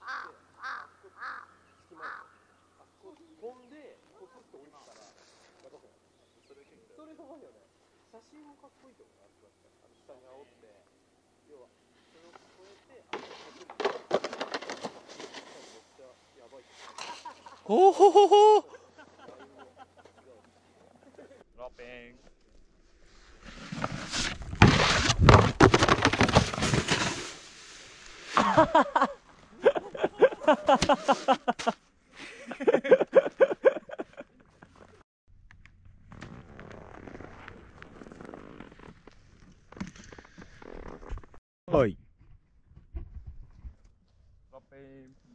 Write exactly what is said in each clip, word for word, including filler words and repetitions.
隙間あそこ飛んでこすって降りてたらやばくない？それ結構それやばいよね。写真もかっこいいと思う。あそこだったらあの下に煽って要はそれを越えてあそここするめっちゃやばい。 ほほほほドロッピング。 はい。 ドロッピング。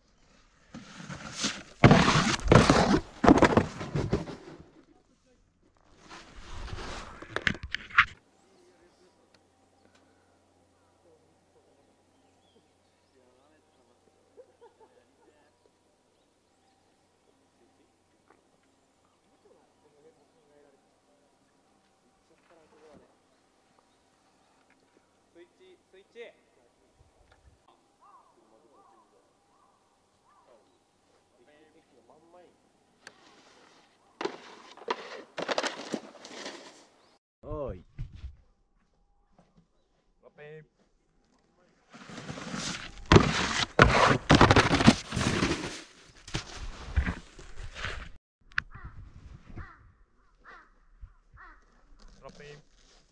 スイッチスイッチ。 はい。 ドロッピング。ドロッピング。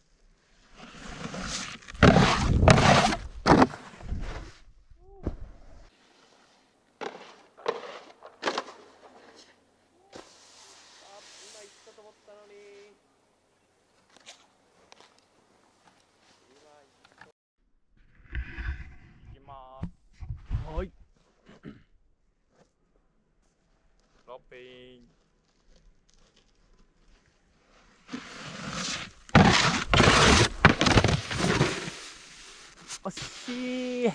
はい。 ドロッピング。 惜しい。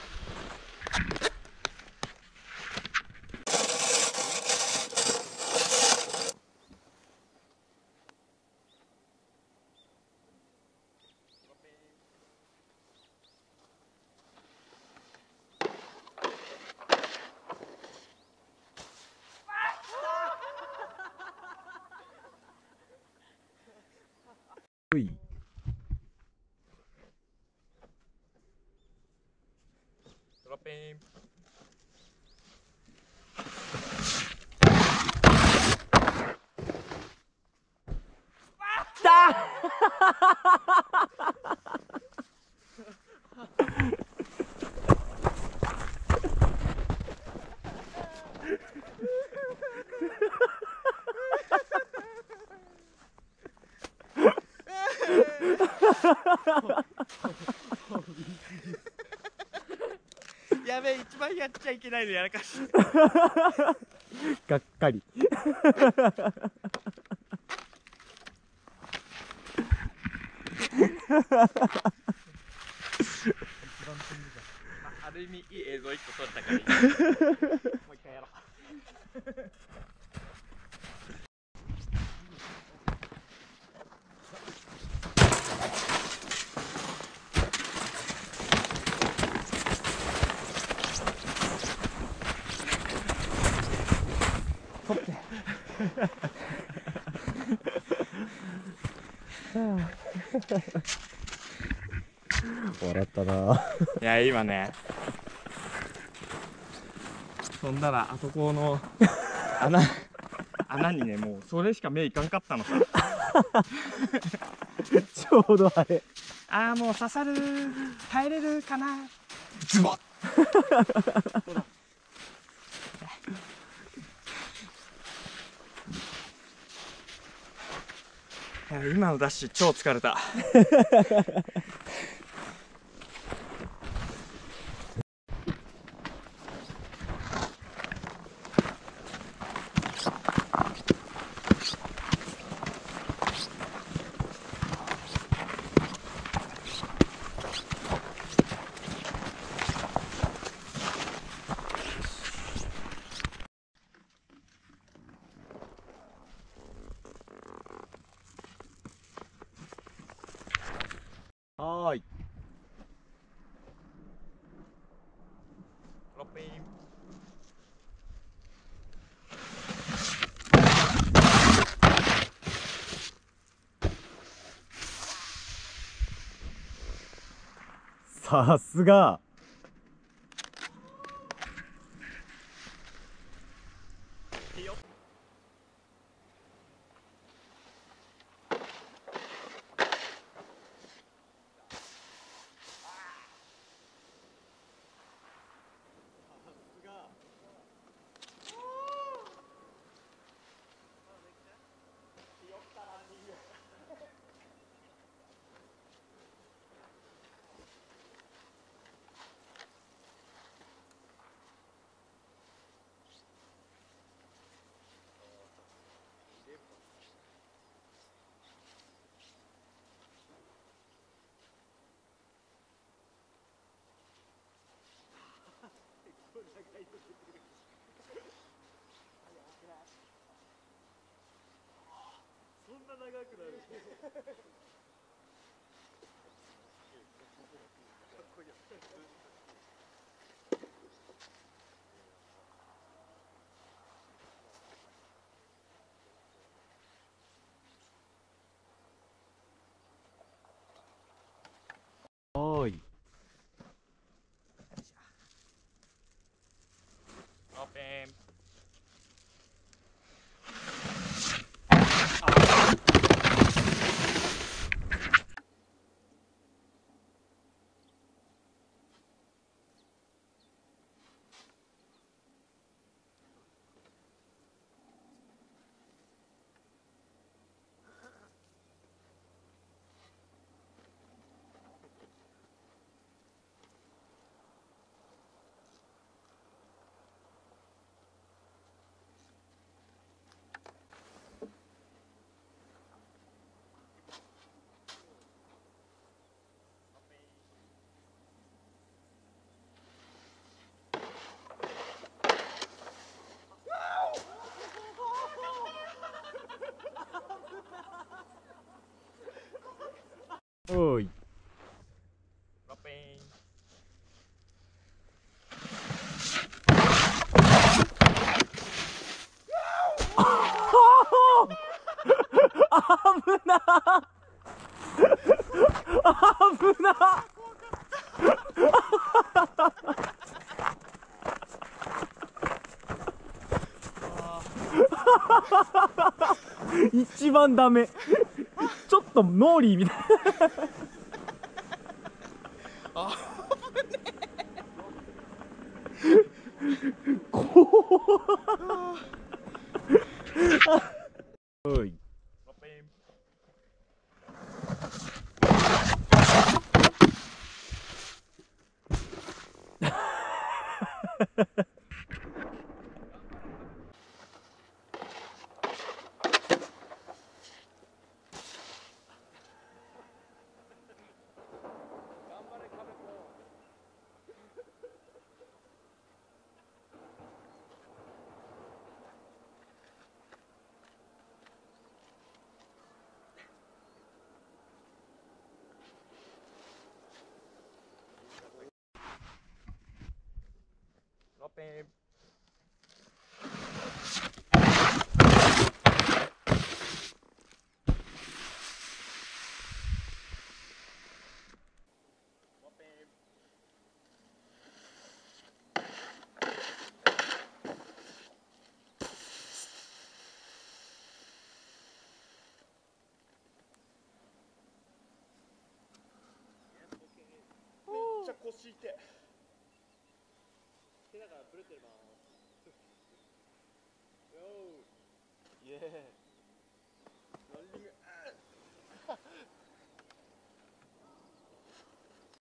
うい。 ドロッピング。やべえ、一番やっちゃいけないのやらかしがっかり。 ある意味いい映像一個撮ったからいい。もう一回やろう。 取って。笑ったな。 いや今ね飛んだらあそこの穴穴にねもうそれしか目いかんかったのさ。 ちょうどあれ。 ああもう刺さる耐えれるかなズバッ。ほらいや今のダッシュ超疲れた。 はさすが。 そんな長くなる。 おーい。 オープン。 おーい。 オープン。 危な危な一番ダメ。ちょっとノーリーみたいな。 あ怖おい。 オープン。オープン。 めっちゃ腰痛い。手だからブレてるな。よー。